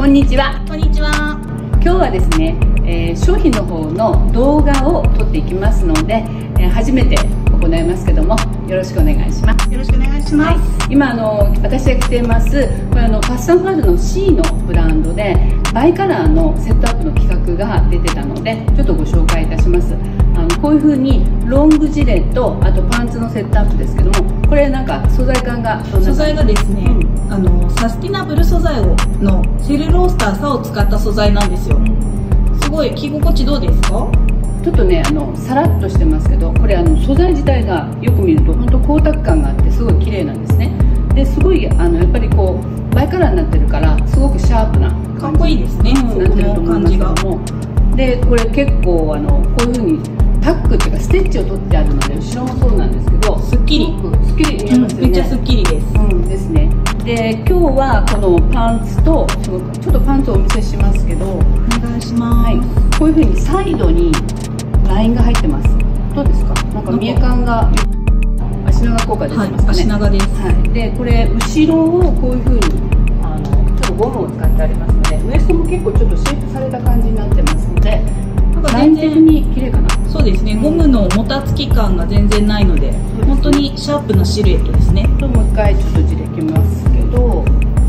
こんにちは。 こんにちは。 今日はですね、商品の方の動画を撮っていきますので、初めて行いますけども、よろしくお願いします。 よろしくお願いします。 はい、今私が着ています、これファッサンファールの C のブランドでバイカラーのセットアップの企画が出てたので、ちょっとご紹介いたします。こういう風にロングジレとあとパンツのセットアップですけども、これなんか素材感がどんな？ 素材がですね、サスティナブル素材のセルロースターサを使った素材なんですよ。すごい着心地どうですか？ ちょっとねさらっとしてますけど、これ素材自体がよく見ると本当光沢感があってすごい綺麗なんですね。ですごいやっぱりこうバイカラーになってるからすごくシャープなかっこいいですね。 なってると思いますけども、でこれ結構こういう風にタックっていうかステッチを取ってあるので、後ろもそうなんですけどすっきり見えますよね。 めっちゃすっきりです。 ですね。で今日はこのパンツとちょっとパンツをお見せしますけど、お願いします。 はい、こういう風にサイドにラインが入ってます。どうですか？なんか見え感が足長効果出てますかね。 足長です。 はい。でこれ後ろをこういう風にちょっとゴムを使ってありますので、ウエストも結構ちょっとシェイプされた感じになってますので、ライン的に綺麗かな。 そうですね。ゴムのもたつき感が全然ないので、本当にシャープなシルエットですね。 もう一回ちょっと字でいきますけど、こ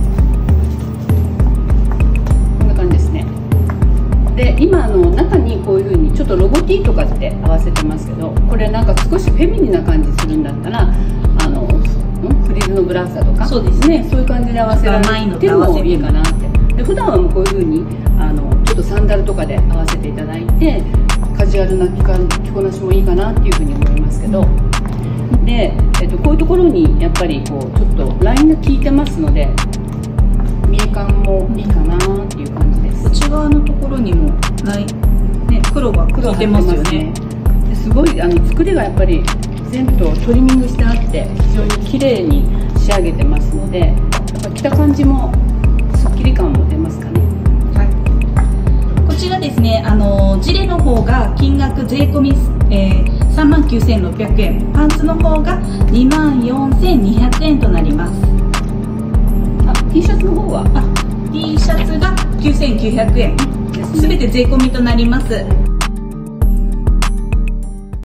んな感じですね。で今中にこういう風にちょっとロゴ T とかって合わせてますけど、これなんか少しフェミニンな感じするんだったらフリルのブラウザとか、 そうですね、 そういう感じで合わせられてもいいかなって。で普段はもうこういう風にちょっとサンダルとかで合わせていただいて、カジュアルな着こなしもいいかなっていう風に思いますけど、で、こういうところにやっぱりこうちょっとラインが効いてますので、見え感もいいかなっていう感じです。 内側のところにも黒が効いてますよね。 すごい作りがやっぱり全部トリミングしてあって非常に綺麗に仕上げてますので、やっぱ着た感じもすっきり感も出ますかね。 はい、こちらですね、ジレの方が金額税込み、39,600円、パンツの方が24,200円となります。 T シャツの方は T シャツが9,900円、すべて税込みとなります。